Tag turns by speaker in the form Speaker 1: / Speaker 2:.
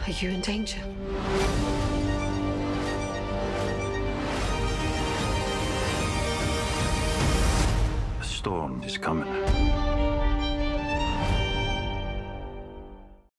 Speaker 1: Are you in danger?
Speaker 2: A storm is coming.